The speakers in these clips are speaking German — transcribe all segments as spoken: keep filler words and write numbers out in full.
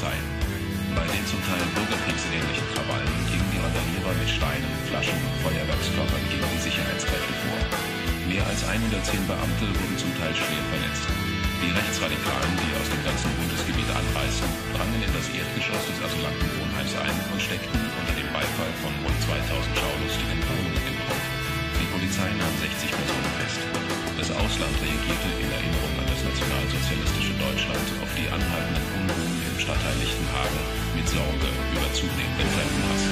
Polizei. Bei den zum Teil bürgerkriegsähnlichen Krawallen gingen die Randalierer mit Steinen, Flaschen und Feuerwerkskörpern gegen die Sicherheitskräfte vor. Mehr als hundertzehn Beamte wurden zum Teil schwer verletzt. Die Rechtsradikalen, die aus dem ganzen Bundesgebiet anreisten, drangen in das Erdgeschoss des Asylantenwohnheims ein und steckten unter dem Beifall von rund zweitausend Schaulustigen Wohnungen in Brand. Die Polizei nahm sechzig Personen fest. Das Ausland reagierte in Erinnerung an das nationalsozialistische Deutschland auf die anhaltenden Unruhen im Stadtteil Lichtenhagen mit Sorge über zunehmenden Fremdenhass.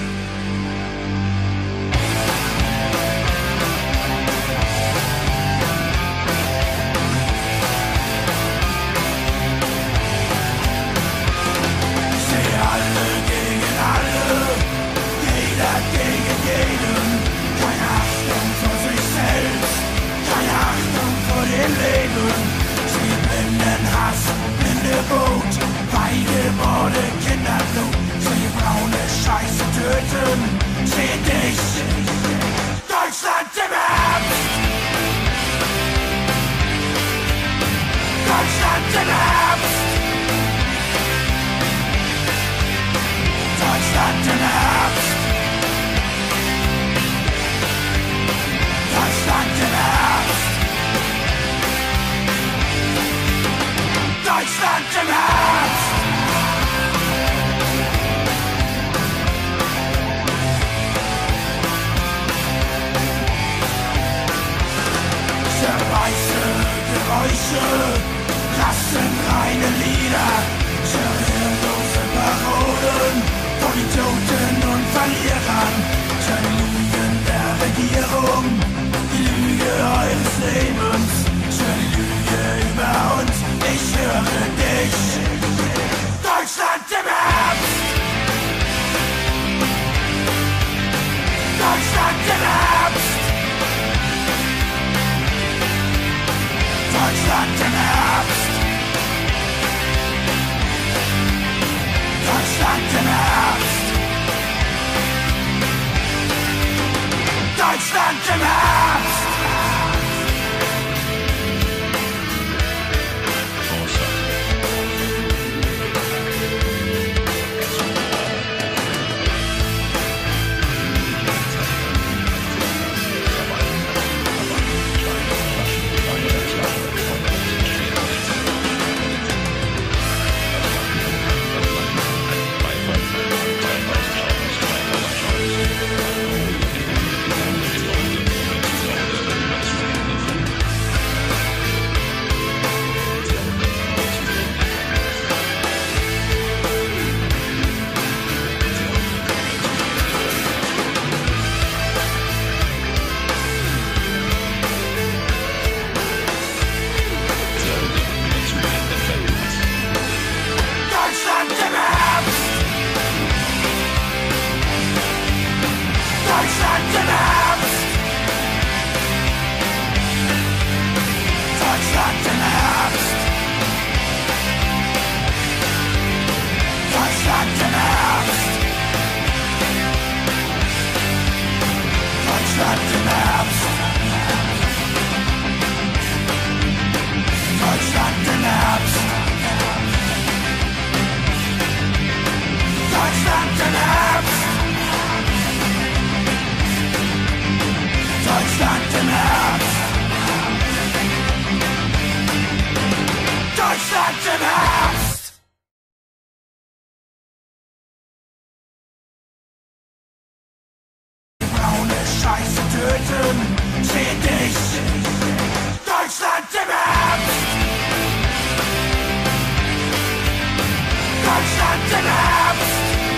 Beide Morde, Kinderblut, sie braune Scheiße töten, seh dich, Deutschland im Herbst! Deutschland im Herbst! Deutschland im Herbst! Deutschland im Herbst! Deutschland im Herbst! Weiße Geräusche, rassenreine Lieder, gehirnlose Parolen, von Idioten und Verlierern, die Lügen der Regierung, die Lüge eures Lebens, die Lüge über uns, ich höre dich, Deutschland im Herbst! Deutschland im Herbst! Deutschland im Herbst! Deutschland im Herbst! Deutschland im Herbst! Deutschland im Herbst! Braune Scheiße töten, seh dich, Deutschland im Herbst! Deutschland im Herbst!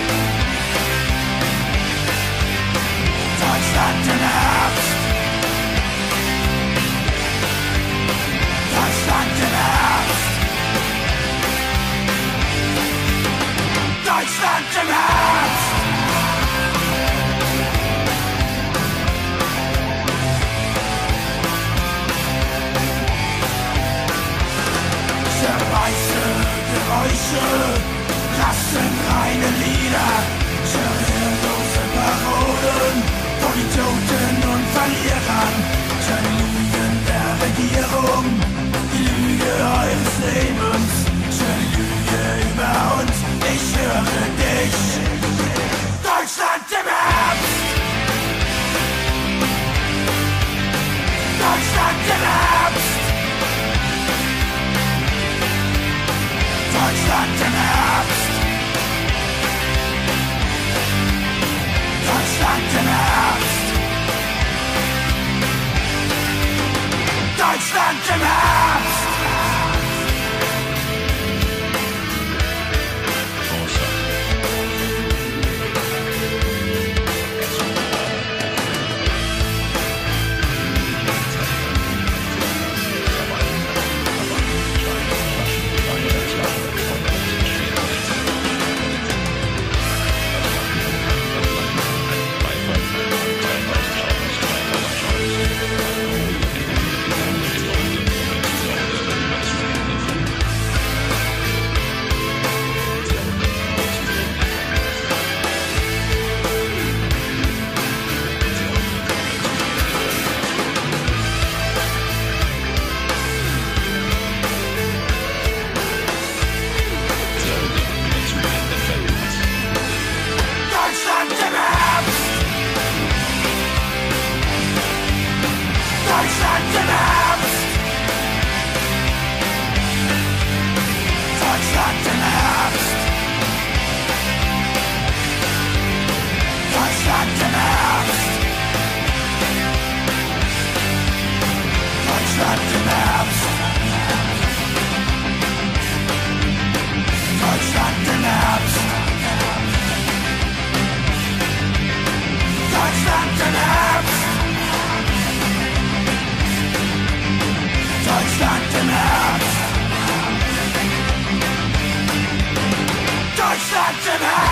Deutschland im Herbst! Deutschland im Herbst! Deutschland im Herbst! Weiße Geräusche, rassenreine Lieder, gehirnlose Parolen, von Idioten und Verlierern, die Lügen der Regierung, die Lüge eures Lebens, die Lüge über uns, ich Deutschland im Herbst. Deutschland im Herbst. Deutschland im Herbst. Deutschland im Herbst!